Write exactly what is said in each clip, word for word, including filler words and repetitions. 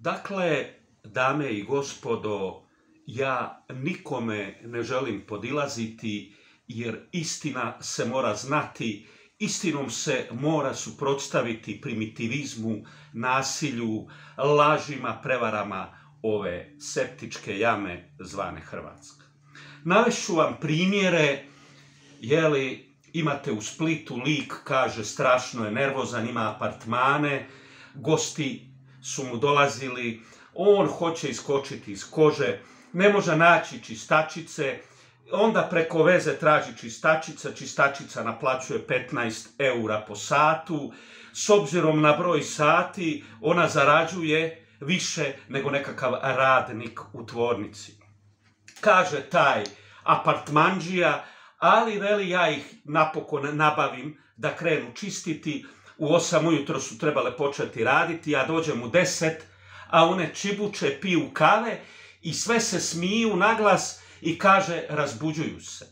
Dakle, dame i gospodo, ja nikome ne želim podilaziti, jer istina se mora znati, istinom se mora suprotstaviti primitivizmu, nasilju, lažima, prevarama ove septičke jame zvane Hrvatska. Navešću vam primjere, jeli, imate u Splitu lik, kaže, strašno je nervozan, ima apartmane, gosti su mu dolazili, on hoće iskočiti iz kože, ne može naći čistačice, onda preko veze traži čistačica, čistačica naplaćuje petnaest eura po satu, s obzirom na broj sati ona zarađuje više nego nekakav radnik u tvornici. Kaže taj apartmandžija, ali veli, ja ih napokon nabavim da krenu čistiti, u osam ujutro su trebale početi raditi, ja dođem u deset, a one čibuče, piju kave i sve se smiju naglas i kaže, razbuđuju se.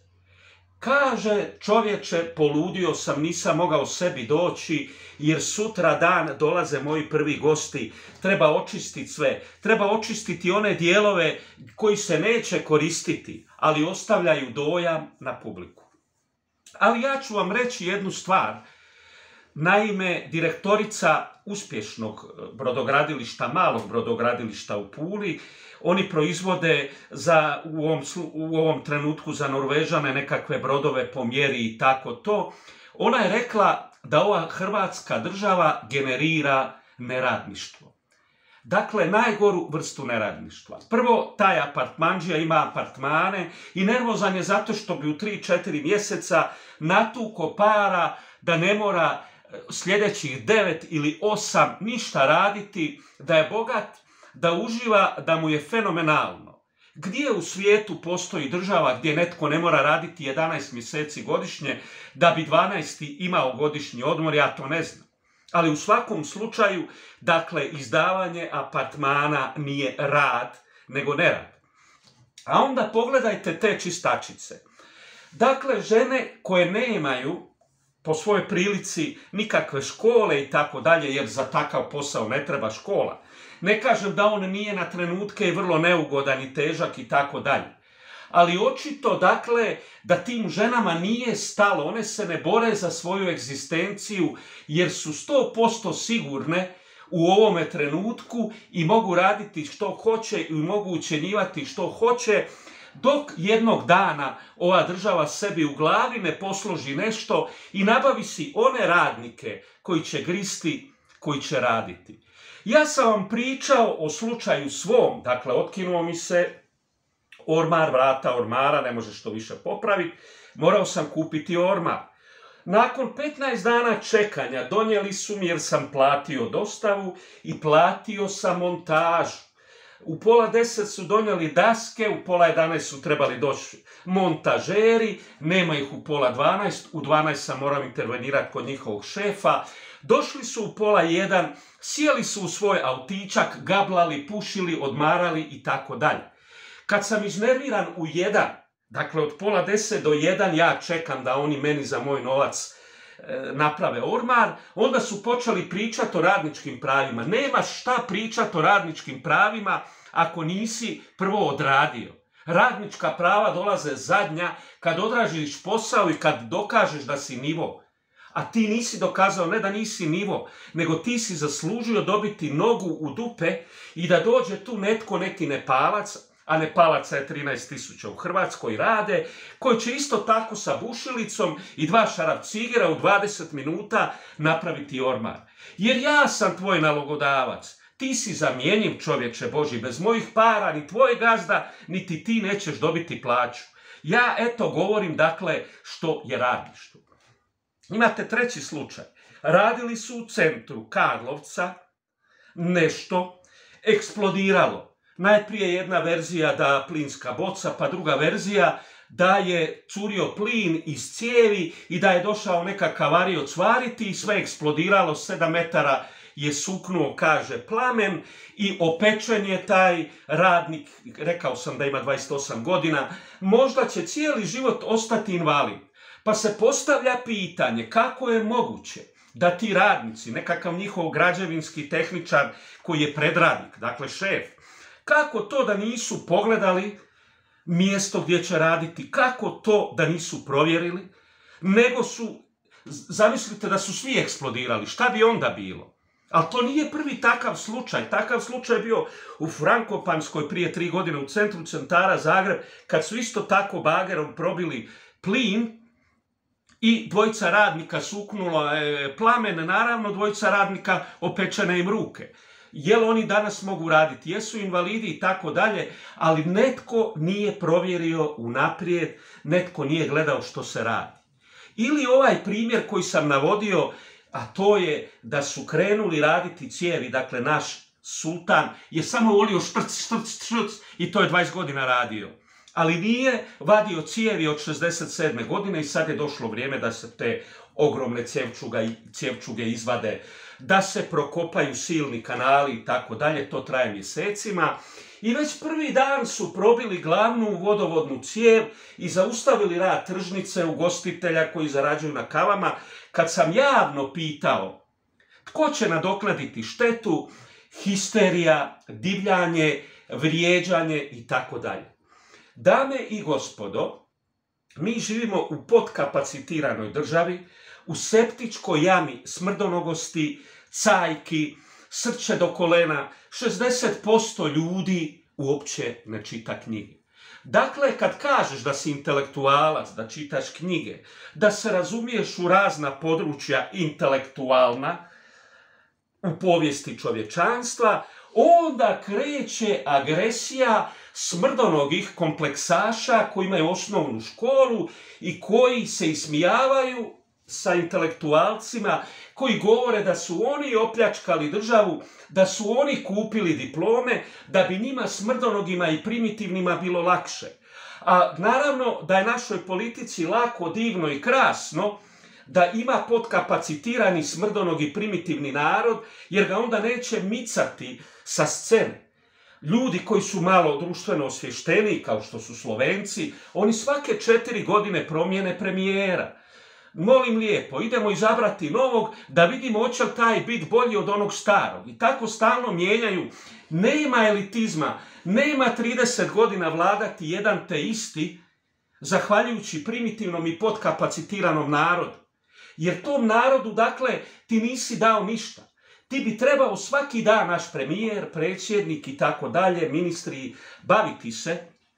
Kaže, čovječe, poludio sam, nisam mogao sebi doći, jer sutra dan dolaze moji prvi gosti, treba očistiti sve, treba očistiti one dijelove koji se neće koristiti, ali ostavljaju dojam na publiku. Ali ja ću vam reći jednu stvar. Naime, direktorica uspješnog brodogradilišta, malog brodogradilišta u Puli, oni proizvode za, u, ovom, u ovom trenutku za Norvežane nekakve brodove po mjeri i tako to. Ona je rekla da ova Hrvatska država generira neradništvo. Dakle, najgoru vrstu neradništva. Prvo, taj apartmandžija ima apartmane i nervozan je zato što bi u tri četiri mjeseca natuko para da ne mora sljedećih devet ili osam ništa raditi, da je bogat, da uživa, da mu je fenomenalno. Gdje u svijetu postoji država gdje netko ne mora raditi jedanaest mjeseci godišnje, da bi dvanaesti imao godišnji odmor, ja to ne znam. Ali u svakom slučaju, dakle, izdavanje apartmana nije rad, nego nerad. A onda pogledajte te čistačice. Dakle, žene koje nemaju po svojoj prilici nikakve škole i tako dalje, jer za takav posao ne treba škola. Ne kažem da on nije na trenutke i vrlo neugodan i težak i tako dalje. Ali očito, dakle, da tim ženama nije stalo, one se ne bore za svoju egzistenciju, jer su sto posto sigurne u ovome trenutku i mogu raditi što hoće i mogu ucjenjivati što hoće, dok jednog dana ova država sebi u glavi ne posloži nešto i nabavi si one radnike koji će gristi, koji će raditi. Ja sam vam pričao o slučaju svom, dakle, otkinuo mi se ormar, vrata ormara, ne možeš to više popraviti, morao sam kupiti ormar. Nakon petnaest dana čekanja donijeli su mi, jer sam platio dostavu i platio sam montažu. U pola deset su donijeli daske, u pola jedanaest su trebali doći montažeri, nema ih u pola dvanaest, u dvanaest sam morao intervenirati kod njihovog šefa. Došli su u pola jedan, sjeli su u svoj autičak, gablali, pušili, odmarali i tako dalje. Kad sam iznerviran u jedan, dakle od pola deset do jedan, ja čekam da oni meni za moj novac e, naprave ormar, onda su počeli pričati o radničkim pravima. Nemaš šta pričati o radničkim pravima ako nisi prvo odradio. Radnička prava dolaze zadnja kad odražiš posao i kad dokažeš da si nivo. A ti nisi dokazao, ne da nisi nivo, nego ti si zaslužio dobiti nogu u dupe i da dođe tu netko, neki Nepalac, a Nepalaca je trinaest tisuća u Hrvatskoj, rade, koji će isto tako sa bušilicom i dva šarafcigera u dvadeset minuta napraviti ormar. Jer ja sam tvoj nalogodavac, ti si zamjenjiv, čovječe Božji, bez mojih para ni tvoj gazda, niti ti nećeš dobiti plaću. Ja eto govorim, dakle, što je radništvo. Imate treći slučaj. Radili su u centru Karlovca, nešto eksplodiralo. Najprije jedna verzija da plinska boca, pa druga verzija da je curio plin iz cijevi i da je došao nekakav varioc variti i sve eksplodiralo, sedam metara je suknuo, kaže, plamen i opečen je taj radnik, rekao sam da ima dvadeset osam godina, možda će cijeli život ostati invalid. Pa se postavlja pitanje kako je moguće da ti radnici, nekakav njihov građevinski tehničar koji je predradnik, dakle šef, kako to da nisu pogledali mjesto gdje će raditi, kako to da nisu provjerili, nego su, zamislite da su svi eksplodirali, šta bi onda bilo? Ali to nije prvi takav slučaj. Takav slučaj je bio u Frankopanskoj prije tri godine u centru centara Zagreb, kad su isto tako bagerom probili plin i dvojica radnika suknulo e, plamen, naravno dvojica radnika opečene im ruke. Jel oni danas mogu raditi? Jesu invalidi i tako dalje, ali netko nije provjerio unaprijed, netko nije gledao što se radi. Ili ovaj primjer koji sam navodio, a to je da su krenuli raditi cijevi, dakle naš sultan je samo volio štrc, štrc, štrc i to je dvadeset godina radio. Ali nije vadio cijevi od šezdeset sedme godine i sad je došlo vrijeme da se te ogromne cjevčuge izvade, da se prokopaju silni kanali i tako dalje, to traje mjesecima. I već prvi dan su probili glavnu vodovodnu cijev i zaustavili rad tržnice, ugostitelja koji zarađuju na kavama. Kad sam javno pitao tko će nadoknaditi štetu, histerija, divljanje, vrijeđanje i tako dalje. Dame i gospodo, mi živimo u podkapacitiranoj državi, u septičkoj jami smrdonogosti, cajki, srče do kolena, šezdeset posto ljudi uopće ne čita knjige. Dakle, kad kažeš da si intelektualac, da čitaš knjige, da se razumiješ u razna područja intelektualna u povijesti čovječanstva, onda kreće agresija smrdonogih kompleksaša koji imaju osnovnu školu i koji se ismijavaju sa intelektualcima koji govore da su oni opljačkali državu, da su oni kupili diplome, da bi njima smrdonogima i primitivnima bilo lakše. A naravno da je našoj politici lako, divno i krasno da ima podkapacitirani smrdonogi primitivni narod, jer ga onda neće micati sa scene. Ljudi koji su malo društveno osvješteni, kao što su Slovenci, oni svake četiri godine promijene premijera. Molim lijepo, idemo izabrati novog da vidimo hoće li taj biti bolji od onog starog. I tako stalno mijenjaju. Nema elitizma, nema trideset godina vladati jedan te isti, zahvaljujući primitivnom i podkapacitiranom narodu. Jer tom narodu, dakle, ti nisi dao ništa. Ti bi trebao svaki dan, naš premijer, predsjednik i tako dalje, ministri, baviti se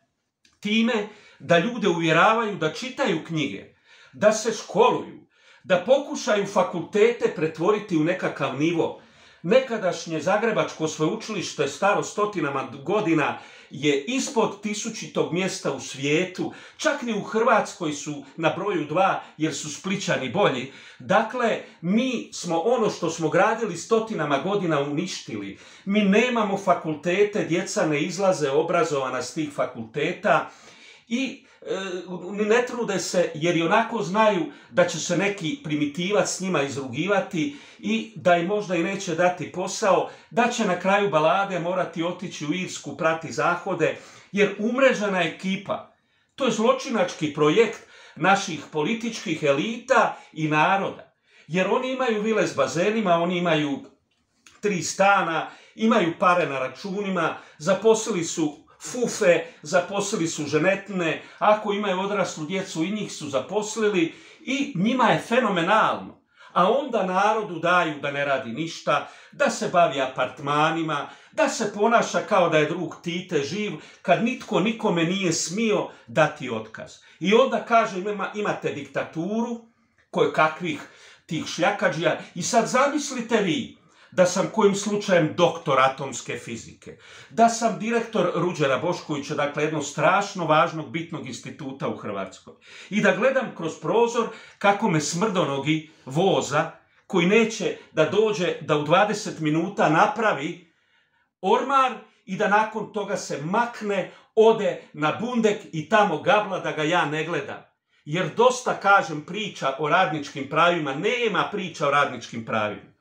time da ljude uvjeravaju da čitaju knjige, da se školuju, da pokušaju fakultete pretvoriti u nekakav nivo. Nekadašnje Zagrebačko sveučilište, staro stotinama godina, je ispod tisućitog mjesta u svijetu, čak ni u Hrvatskoj su na broju dva, jer su Splićani bolji. Dakle, mi smo ono što smo gradili stotinama godina uništili. Mi nemamo fakultete, djeca ne izlaze obrazovana s tih fakulteta i e, ne trude se, jer i onako znaju da će se neki primitivac s njima izrugivati i da im možda i neće dati posao, da će na kraju balade morati otići u Irsku prati zahode, jer umrežena ekipa, to je zločinački projekt naših političkih elita i naroda. Jer oni imaju vile s bazenima, oni imaju tri stana, imaju pare na računima, zaposlili su fufe, zaposlili su ženetne, ako imaju odraslu djecu i njih su zaposlili i njima je fenomenalno. A onda narodu daju da ne radi ništa, da se bavi apartmanima, da se ponaša kao da je drug Tite živ, kad nitko nikome nije smio dati otkaz. I onda kaže ima, imate diktaturu, koje kakvih tih šljakađija, i sad zamislite vi da sam kojim slučajem doktor atomske fizike, da sam direktor Ruđera Boškovića, dakle jednog strašno važnog, bitnog instituta u Hrvatskoj, i da gledam kroz prozor kako me smrdonogi voza, koji neće da dođe da u dvadeset minuta napravi ormar i da nakon toga se makne, ode na Bundek i tamo gabla da ga ja ne gledam. Jer dosta, kažem, priča o radničkim pravima, nema priča o radničkim pravima.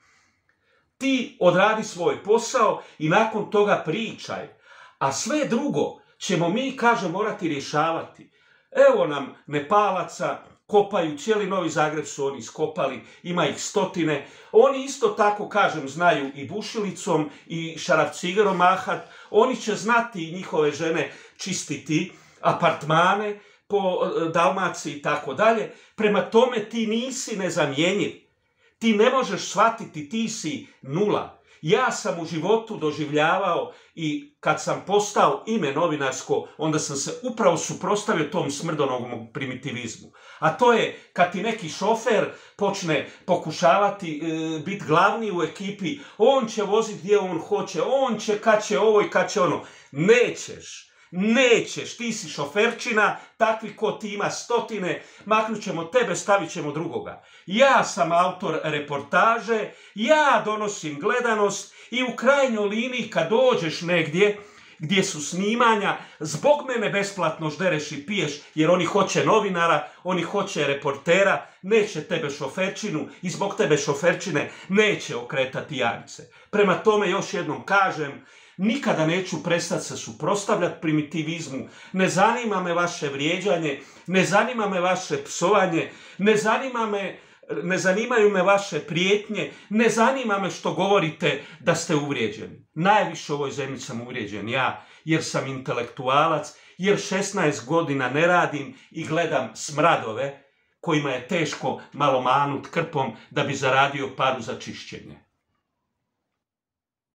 Ti odradi svoj posao i nakon toga pričaj. A sve drugo ćemo mi, kažem, morati rješavati. Evo nam Nepalaca kopaju, cijeli Novi Zagreb su oni iskopali, ima ih stotine. Oni isto tako, kažem, znaju i bušilicom i šarafcigerom mahat. Oni će znati i njihove žene čistiti apartmane po Dalmaciji i tako dalje. Prema tome ti nisi nezamjenjiv. Ti ne možeš shvatiti, ti si nula. Ja sam u životu doživljavao i kad sam postao ime novinarsko, onda sam se upravo suprotstavio tom smrdonovom primitivizmu. A to je kad ti neki šofer počne pokušavati e, biti glavni u ekipi, on će voziti gdje on hoće, on će kad će ovo i kad će ono. Nećeš. Nećeš, ti si šoferčina, takvi ko ti ima stotine, maknut ćemo tebe, stavit ćemo drugoga. Ja sam autor reportaže, ja donosim gledanost i u krajnjoj liniji kad dođeš negdje gdje su snimanja, zbog mene besplatno ždereš i piješ, jer oni hoće novinara, oni hoće reportera, neće tebe šoferčinu i zbog tebe šoferčine neće okretati janice. Prema tome još jednom kažem, nikada neću prestati se suprotstavljati primitivizmu, ne zanima me vaše vrijeđanje, ne zanima me vaše psovanje, ne zanima me, ne zanimaju me vaše prijetnje, ne zanima me što govorite da ste uvrijeđeni. Najviše u ovoj zemlji sam uvrijeđen ja, jer sam intelektualac, jer šesnaest godina ne radim i gledam smradove kojima je teško malo manut krpom da bi zaradio paru za čišćenje.